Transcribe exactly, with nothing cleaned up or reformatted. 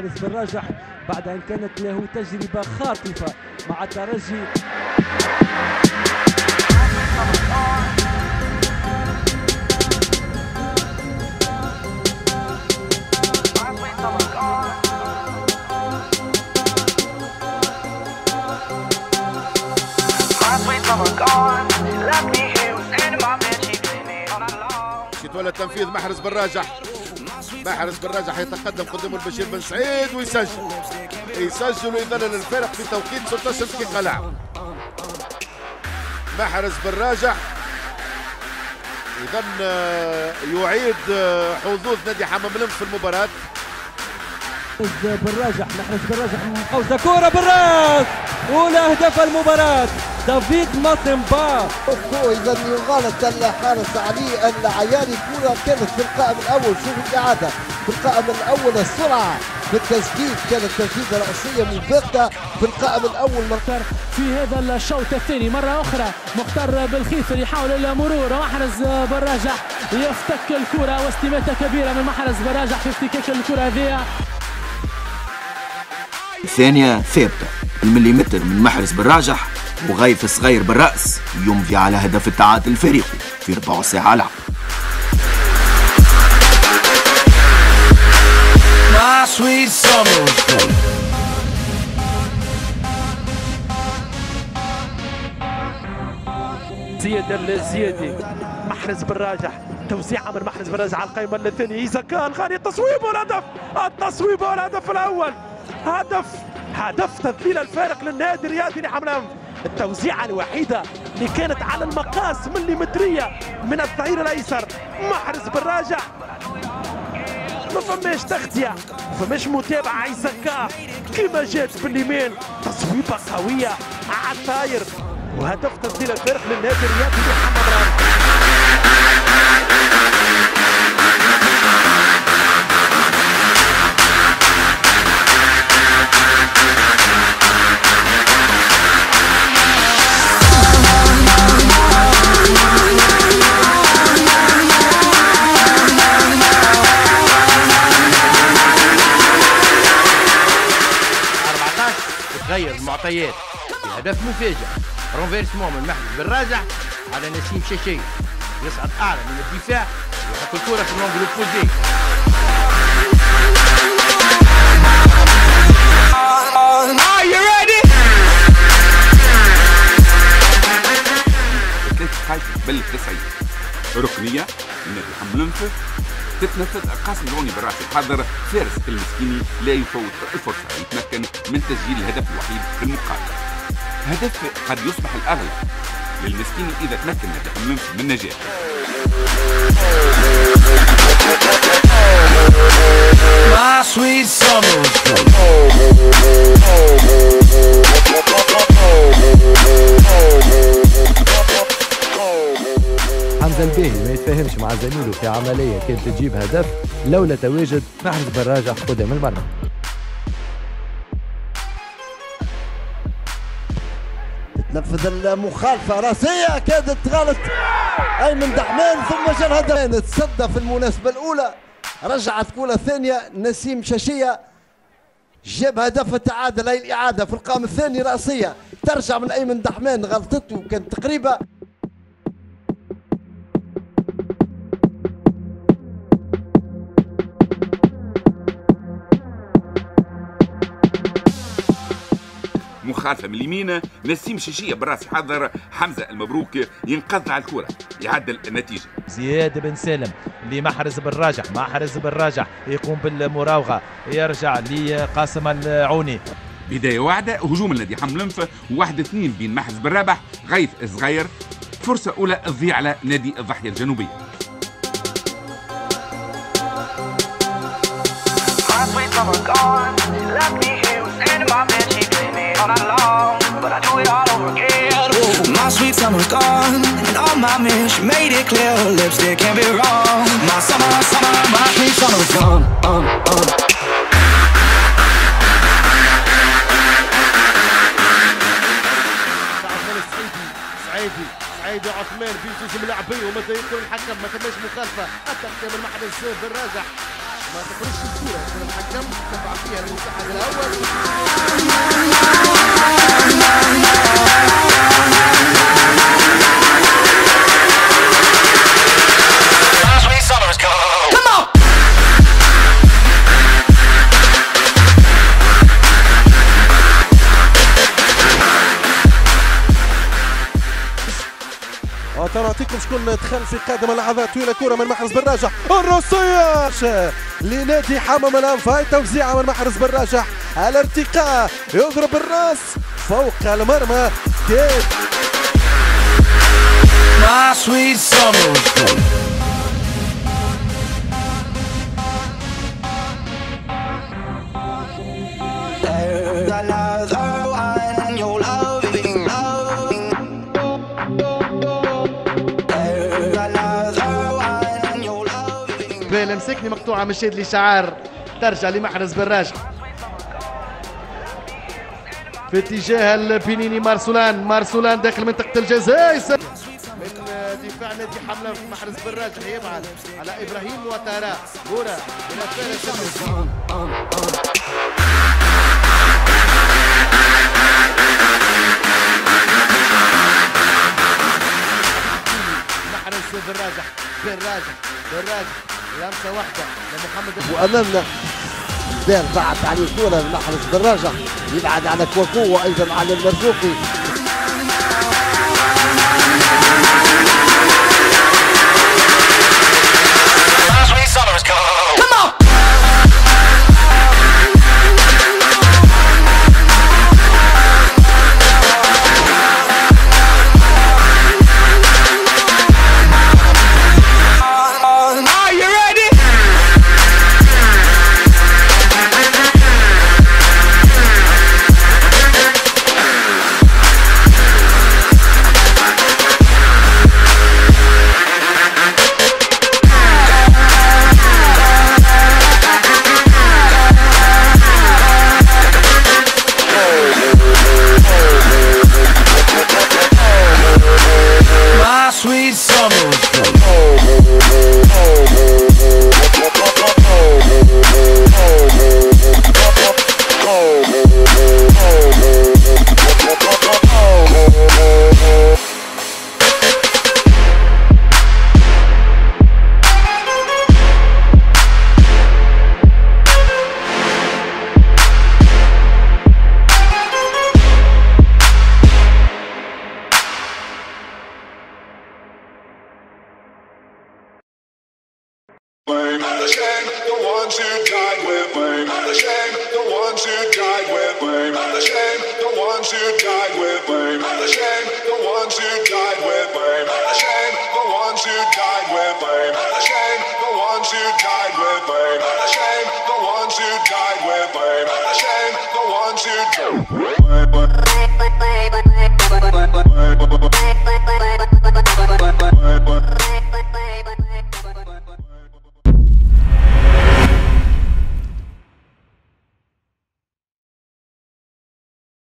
محرز بن راجح بعد أن كانت له تجربة خاطفة مع الترجي. يتولى التنفيذ محرز بن راجح. محرز بن راجح يتقدم قدام البشير بن سعيد ويسجل يسجل ويذلل الفرق في توقيت ستة عشر دقيقة لعب. محرز بن راجح إذن يعيد حظوظ نادي حمام لمس في المباراة. محرز بن راجح محرز بن راجح من قوسة كورة بالراس أولى أهداف المباراة دافيد ماسمبا. إذا يغالط الحارس علي العياري. كورة كانت في القائم الأول. شوف الإعادة في القائم الأول السرعة في التسديد كانت تسديدة رأسية مفاجئة في القائم الأول. مختار في هذا الشوط الثاني مرة أخرى مختار بالخيفر يحاول المرور. محرز بن راجح يفتك الكرة واستماتة كبيرة من محرز بن راجح في افتكاك الكرة هذه. الثانية ثابتة المليمتر من محرز بن راجح وغيث صغير بالرأس يمضي على هدف التعادل الفريقي في ربع ساعة لعب. زياد الزيادي محرز بن راجح توزيعة من محرز بن راجح على القائمة الثانية. إيزاكا الغاني التصويب والهدف التصويب والهدف الأول. هدف هدف تذليل الفارق للنادي الرياضي لحمام. التوزيعة الوحيدة اللي كانت على المقاس مليمترية من الظهير الأيسر محرز بن راجح. ما فماش تغطية ما فماش متابعة. عيسكا كيما جات باليمين تصويبة قوية على الطاير وهدف تسجيل الفارق للنادي الرياضي لحمام. تغير المعطيات بهدف مفاجئ. رونفيرسمون من محرز بن راجح على نسيم شاشي يصعد اعلى من الدفاع ويحط الكره في الانجل اوبوزي. بالتسعين ركنيه من نادي حمام لمس تتنفذ قاسم العوني بالراس الحاضر فارس المسكيني لا يفوت الفرصه يتمكن من تسجيل الهدف الوحيد في المقابله. هدف قد يصبح الاغلى للمسكيني اذا تمكن نادي حمام لمس من النجاح. حمزة الباهي ما يتفاهمش مع زميله في عملية كانت تجيب هدف لولا تواجد محرز بن راجح قدام المرمى. تنفذ المخالفة راسية كادت تغلط أيمن دحمان ثم جاء الهدف. تصدى في المناسبة الأولى رجعت كولة ثانية نسيم شاشية جاب هدف التعادل. هي الإعادة في القائم الثاني رأسية ترجع من أيمن دحمان غلطته كانت تقريبا. مخالفة من اليمين نسيم شاشية براس حضر حمزة المبروك ينقذ على الكرة يعدل النتيجة. زياد بن سالم لمحرز بن راجح. محرز بن راجح يقوم بالمراوغة يرجع لقاسم العوني. بداية واعدة هجوم النادي حمام لمس واحد اثنين بين محرز بن رابح غيث صغير. فرصة أولى تضيع على نادي الضاحية الجنوبية. My sweet summer gone, and all my men, she made it clear her lipstick can't be wrong. My summer, summer, my sweet summer gone. Uh, uh. سعيدي سعيدي عثمان بيجوز ملاعبين وماذا يقول الحكم ما تماش مخالفة. التغطية من محرز بن راجح ما تخرجش الكورة يكون الحكم دفع فيها المساعد الأول. ترى نعطيكم شكون دخل في قادم اللحظات طويله كره من محرز بن راجح الرصية لنادي حمام الانفاي توزيعه من محرز بن راجح على ارتقاء يضرب الراس فوق المرمى كيف My sweet summer. مسكني مقطوعه من شيد لي شعار ترجع لمحرز بن راجح في اتجاه البنيني مارسولان مارسولان داخل منطقه الجزاء من دفاع نادي حمله محرز بن راجح يبعد على ابراهيم وتارا كره الى فارس محرز بن راجح بن راجح بن راجح لمسه واحده لمحمد وامامنا دار بعد عليه كوره محرز بن راجح يبعد على كواكو وايضا على المرزوقي Shame, the ones who died with blame.